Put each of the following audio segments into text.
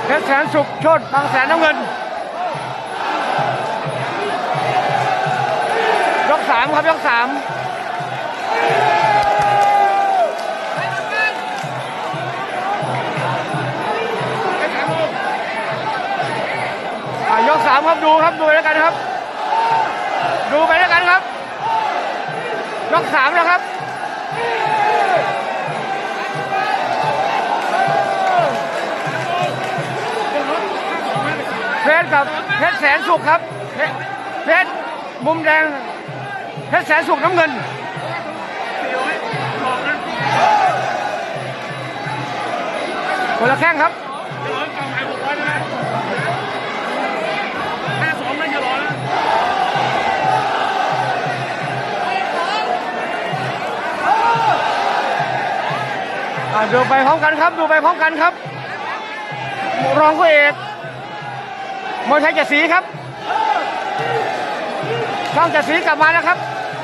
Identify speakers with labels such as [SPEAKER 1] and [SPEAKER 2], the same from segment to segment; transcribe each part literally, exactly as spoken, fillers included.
[SPEAKER 1] เพชรแสนสุขโชติบางแสนน้ำเงินยกสามครับยกสามยกสามครับดูครับดูแล้วกันครับดูไปแล้วกันครับยกสามแล้วครับเพชรกับเพชรแสนสุขครับเพชรมุมแดงเพชรแสนสุขน้ำเงินคนละแข้งครับดูไปพร้อมกันครับดูไปพร้อมกันครับรองผู้เอกมวยไทยเจ็ดสีครับช่องเจ็ดสีกลับมาแล้วครับ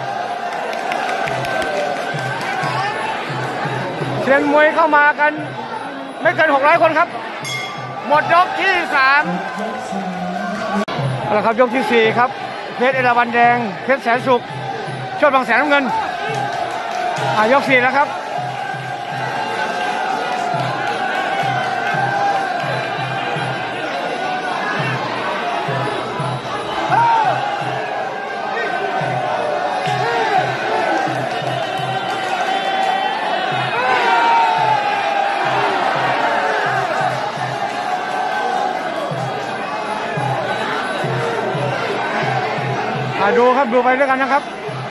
[SPEAKER 1] เชียร์มวยเข้ามากันไม่เกินหกร้อยคนครับหมดยกที่สามแล้วครับยกที่สี่ครับเพชรเอราวัณแดงเพชรแสนสุขโชติบางแสนน้ำเงินยกสี่แล้วครับดูครับดูไปด้วยกันนะครับ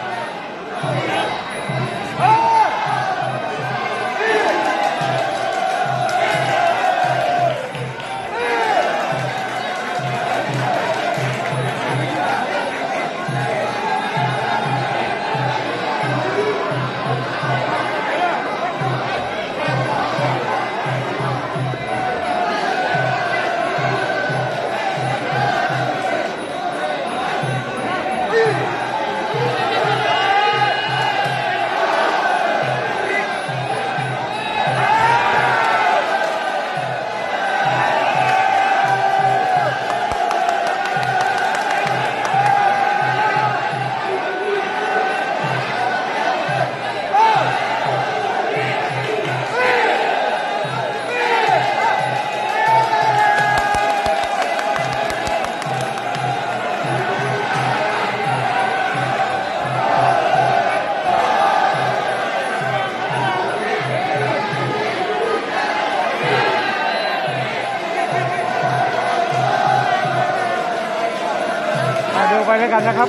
[SPEAKER 1] ดูไปด้วยกันนะครับ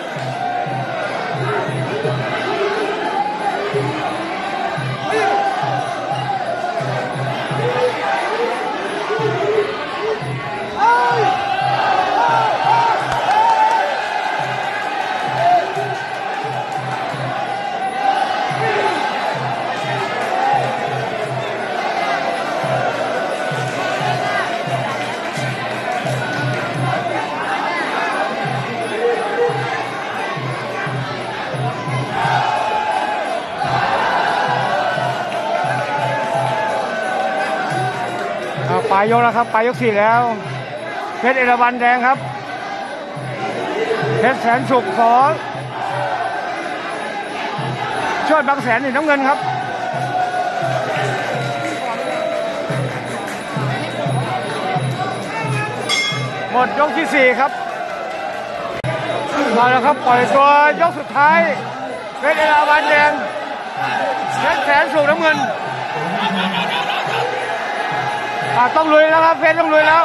[SPEAKER 1] ปลายยกแล้วครับปลายยกสี่แล้วเพชรเอราวัณแดงครับเพชรแสนสุขขอโชติบางแสนนี่น้ำเงินครับหมดยกที่สี่ครับมาแล้วครับปล่อยตัวยกสุดท้ายเพชรเอราวัณแดงเพชรแสนสุขน้ำเงินต้องลุยแล้วครับเพชรต้องลุยแล้ว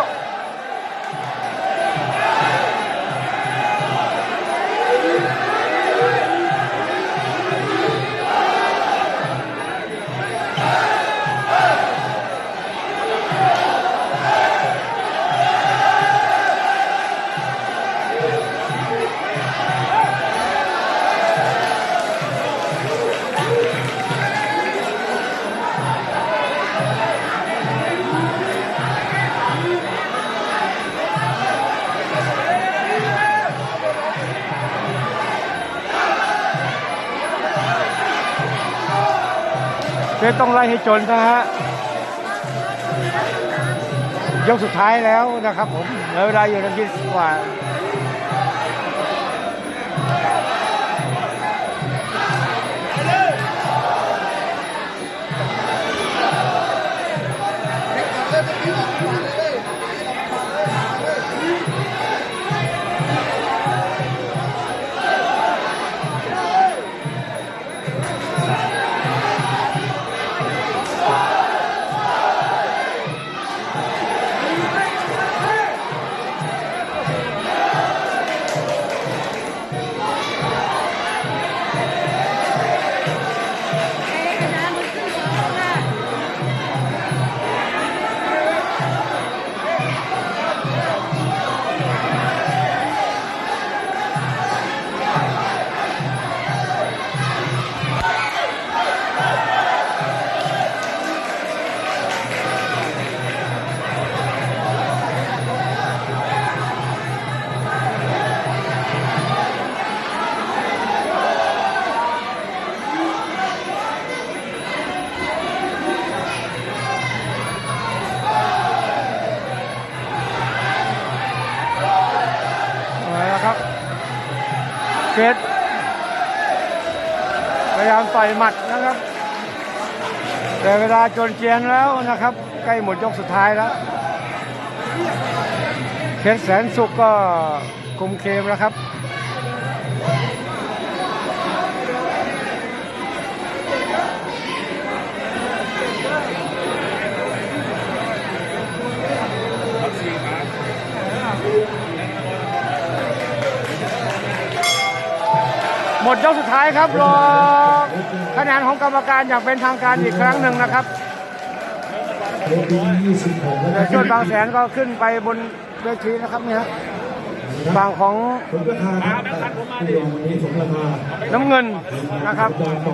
[SPEAKER 1] เพชรต้องไล่ให้จนนะฮะยกสุดท้ายแล้วนะครับผมเหลือเวลาอยู่นาทีกว่าเพชรพยายามต่อยหมัดนะครับแต่เวลาจนเจียนแล้วนะครับใกล้หมดยกสุดท้ายแล้วเพชรแสนสุขก็คุมเกมแล้วครับหมดยกสุดท้ายครับรอคะแนนของกรรมการอย่างเป็นทางการอีกครั้งหนึ่งนะครับแต่ช่วงบางแสนก็ขึ้นไปบนเวทีนะครับเนี่ยฝั่งของน้ำเงินนะครับ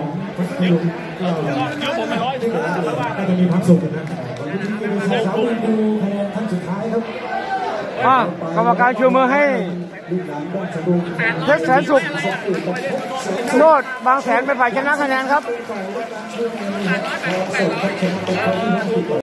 [SPEAKER 2] ก็จะมีความสุขนะสาวๆดูคะแนนท่านสุดท้ายครับ
[SPEAKER 1] กรรมการชูมือให้เพชรแสนสุขโนดบางแสนเป็นฝ่ายชนะคะแนนครับ